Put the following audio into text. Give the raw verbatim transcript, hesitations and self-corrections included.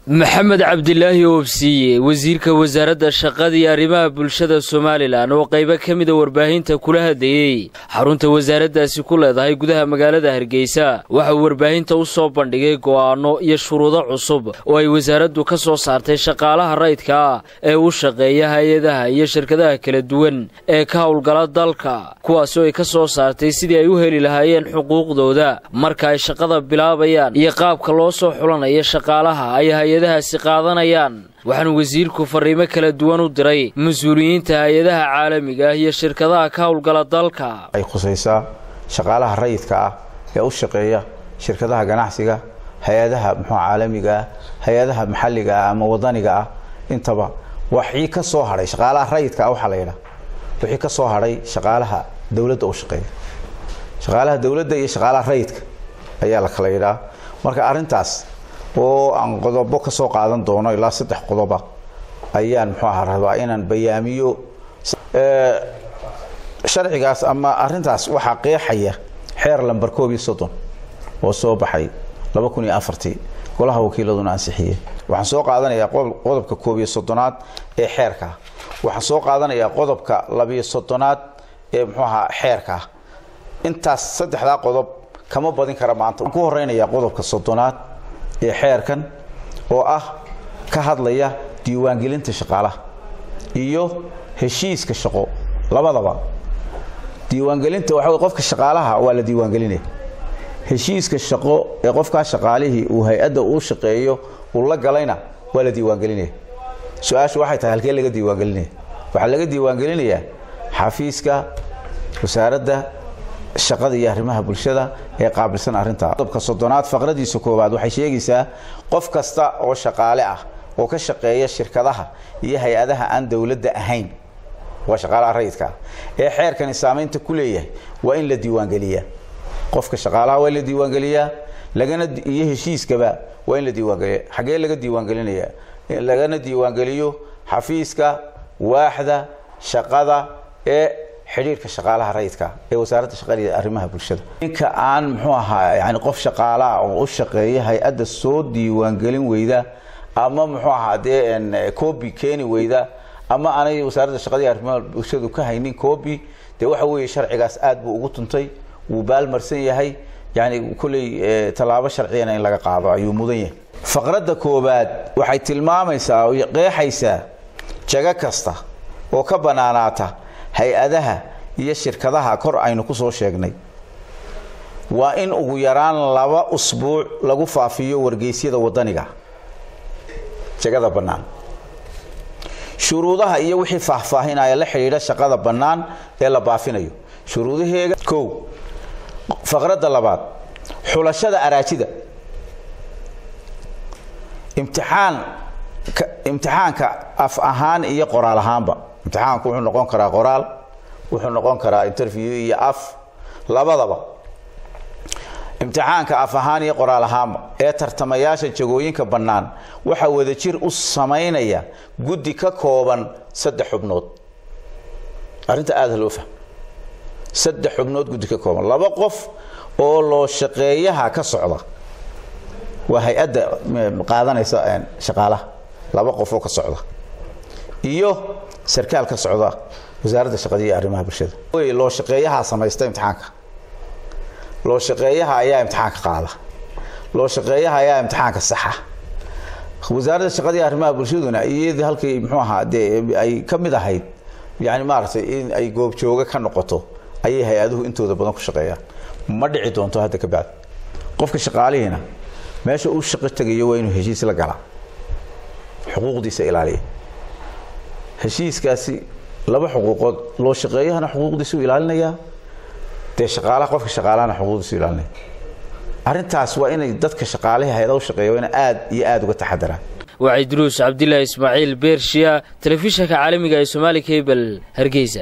محمد عبد الله وبسي وزير كوزارة الشقة arrimaha bulshada Soomaaliland oo qayb ka mid ah warbaahinta kula hadlayay xarunta wasaaraddaasi ku leedahay gudaha magaalada Hargeysa waxa warbaahinta u soo bandhigay go'aano iyo shuruudo cusub oo ay wasaaraddu ka soo saartay shaqaalaha rayidka ah ee u shaqeeya hay'adaha iyo shirkadaha kala duwan ee ka howlgala dalka kuwaas oo ay ka soo saartay sidii ay u heli lahaayeen xuquuqdooda marka ay shaqada bilaabayaan iyo qaabka loo soo xulanayo shaqaalaha ay hay'adahaasi qaadanayaan waxaan wasiirku fariimo kala duwan u diray mas'uuliyiinta hay'adaha caalamiga ah iyo shirkadaha ka howlgala dalka ay khusaysaa shaqaalaha rayidka ah ee u shaqeeya shirkadaha ganacsiga hay'adaha muxuu caalamiga ah hay'adaha maxalliga ah ama wadaniga ah intaba wixii ka soo haray shaqaalaha rayidka ah waxa la yiraahdo wixii ka soo haray shaqaalaha dawladda oo shaqeeya shaqaalaha dawladda iyo shaqaalaha rayidka ayaa la kala yiraahdaa marka arintaas oo aan qodobo ka soo qaadan doono ilaa saddex qodob ayaan muxuu ahaa rabaa inaan bayaamiyo ee sharcigaas ama arintaas waxa qeexaya xeer lambar koob iyo soddon oo soo baxay laba kun iyo afartii golaha wakiiladuna ansixiyay waxaan soo qaadanayaa qodobka koob iyo soddonaad ee xeerka waxaan soo qaadanayaa qodobka laba iyo soddonaad ee muxuu ahaa xeerka intaas saddexda qodob kama badin kara maanta ku horeynaya qodobka soddonaad ee xeerkan oo ah ka hadlaya diiwaangelinta shaqaalaha iyo heshiiska shaqo labadaba diiwaangelinta waxa qofka shaqaalaha waa la diiwaangelinay heshiiska shaqo ee qofka shaqaalihii uu hay'adda uu shaqeeyo uu la galayna waa la diiwaangelinay su'aashu waxay tahay halkee laga diiwaangelinay waxa laga diiwaangelinayaa xafiiska wasaaradda shaqada iyo arrimaha bulshada ee qaabilsan arinta qodobka soddonaad faqradiisa koowaad waxay sheegaysaa qof kasta oo shaqaale ah oo ka shaqeeya shirkadaha iyo hay'adaha aan dawladda ahayn waa shaqaalaha rayidka ee xeerkan saameynta ku leeyahay waa in la diiwaan geliyaa qofka shaqaalaha waa in la diiwaan geliyaa lagana iyo heshiiskaba waa in la diiwaan geliyaa xagee laga diiwaan gelinayaa lagana diiwaan geliyo xafiiska waaxda shaqada ee xiriirka shaqaalaha rayidka ee wasaaradda shaqada iyo arrimaha bulshada inka aan muxuu ahaa yaani qof shaqaalaha oo u shaqeeya hay'adda soo diiwaan gelin weyda ama muxuu ahaa de copy keeni weyda ama aanay wasaaradda shaqada iyo arrimaha bulshada ka haynin copy de waxa weeye sharcigaas aad buu ugu tuntay uu baal marsan yahay yaani kulay talaabo sharciyan in laga qaado ayuu mudan yahay faqradda koobaad waxay tilmaamaysaa oo qeexaysaa jaga kasta oo ka banaanaata hay'adaha iyo shirkadaha kor aynu ku soo sheegnay waa in ugu yaraan laba usbuuc lagu faafiyo wargeysyada wadaniga shaqada banaan shuruudaha iyo wixii faahfaahinaya la xiriira shaqada banaan ee la baafinayo shuruudaheega koow faqradda labaad xulashada araajida imtixaan imtixaanka af ahaan iyo qoraal ahaanba imtixaanku wuxuu noqon karaa qoraal wuxuu noqon karaa interview iyo af labadaba imtixaanka af ahaan iyo qoraal ahaan ee tartamayaasha jagooyinka banaan waxa wada jir u sameynaya guddi ka kooban saddex xubnood arinta aad loo fahmo saddex xubnood guddi ka kooban laba qof oo loo shaqeeyaha ka socda waa hay'adda qaadanaysa shaqaalaha laba qof oo ka socda iyo sarkaal ka socda wasaaradda shaqada iyo arrimaha bulshada way loo shaqeeyaha sameeysta imtixaanka loo shaqeeyaha ayaa imtixaanka qaada loo shaqeeyaha ayaa imtixaanka saxa wasaaradda shaqada iyo arrimaha bulshaduna iyadii halkii muxuu ahaa ay ka mid ahayd yaani maartay in ay goob jooga ka noqoto ayay hay'aduhu intooda badan ku shaqeeyaan ma dhici doonto hadda ka baad qofka shaqaalihiina meesha uu shaqo tagayo waa inuu heshiis la galaa xuquuqdiisa ilaaliyo heshiiskaasi laba xuquuqood loo shaqeeyahana xuquuqdiisu ilaalinaya de shaqaalaha qofka shaqaalahana xuquuqdiisu ilaalinaya arintaas waa inay dadka shaqaalaha hay'adaha u shaqeeyo in aad iyo aad uga taxadaraan وعيدروس عبد الله إسماعيل بيرشيا تلفزيون عالمي Somali Cable Hargeysa.